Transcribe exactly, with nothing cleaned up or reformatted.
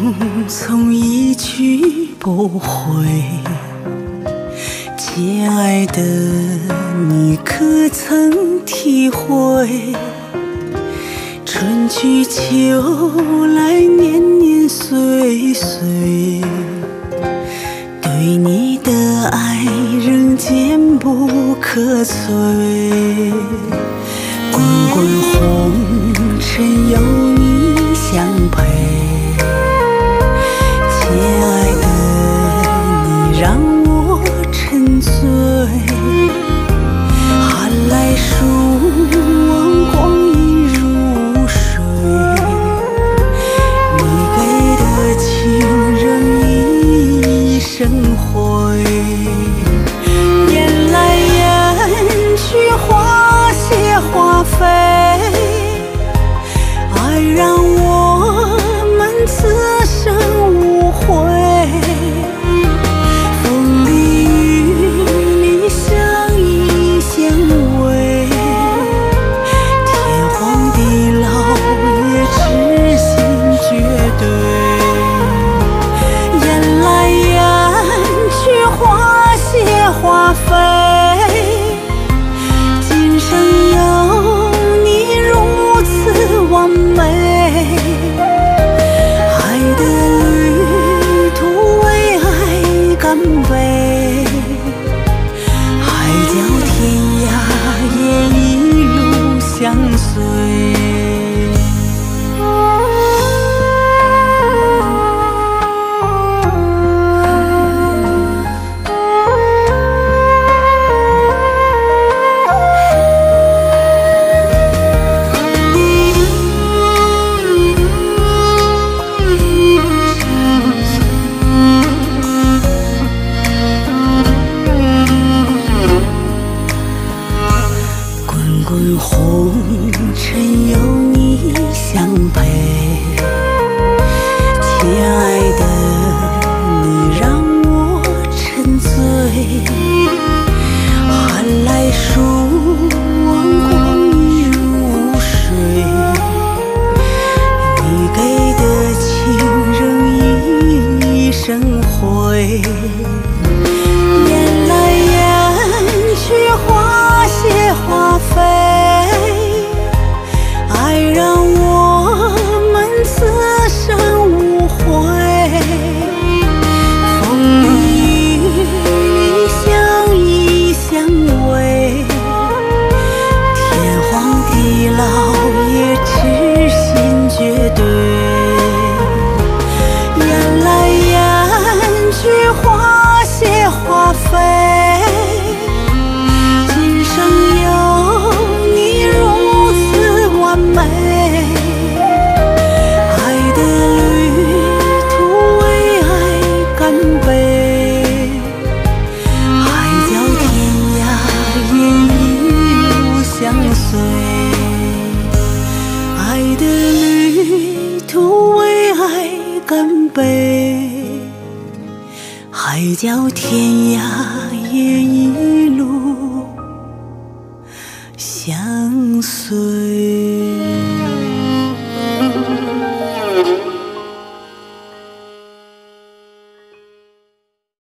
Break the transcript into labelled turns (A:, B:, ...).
A: 匆一去不回。亲爱的，你可曾体会？春去秋来，年年岁岁，对你的爱仍坚不可摧。滚滚红尘有你相陪，亲爱的，你让我沉醉。寒来暑往，光阴如水，你给的情仍一生回。雁来雁去，花谢花飞，爱让我们此生无悔。风里雨里相依相偎，天荒地老也痴心绝对。雁来雁去，花谢花飞，今生有你如此完美。爱的旅途为爱干杯，海角天涯也一路相随。滚红尘有你相陪，亲爱的，你让我沉醉。寒来暑往，光阴如水，你给的情仍一生回。雁来雁去，花谢花飞，爱让我们此生无悔。风里雨里相依相偎，天荒地老也痴心绝对。雁来雁去，花谢花飞，今生有你如此完美。爱的旅途为爱干杯，海角天涯也一路相随。爱的旅途为爱干杯，海角天涯也一路相随。